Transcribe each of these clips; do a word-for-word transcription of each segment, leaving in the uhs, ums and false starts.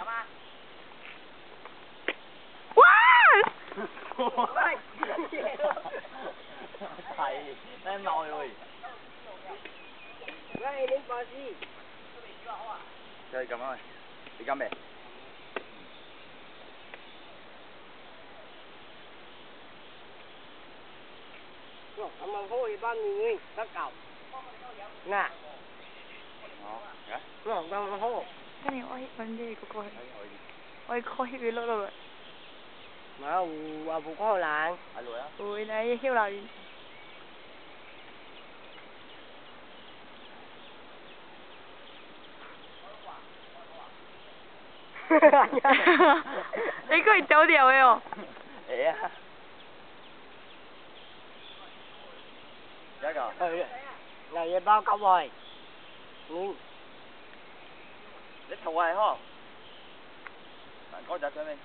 ว้า係，咩內會？ 喂，你放肆！ 就係咁啊！你今未？ 咁啊，開班面得夠。嗱。 哦，嘅？ 咁啊，咁好。 跟住我揾啲嗰個，我開佢碌碌嚟。 冇話冇可能。 係來啊！ 會你囂流完。你居然走掉嘅喎！ 係啊！一個。 係啊，嚟嘢包九位。嗯。 你頭係呵？嗱，嗰隻上面。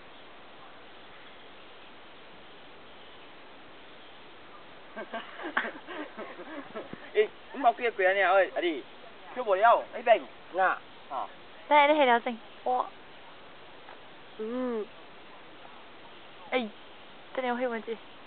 誒，咁我幾多個人呀？喂，阿弟，跳無了，你病？ 嗱。 啊。 嚟，你起條先。我。 嗯。 誒，真係我希望知。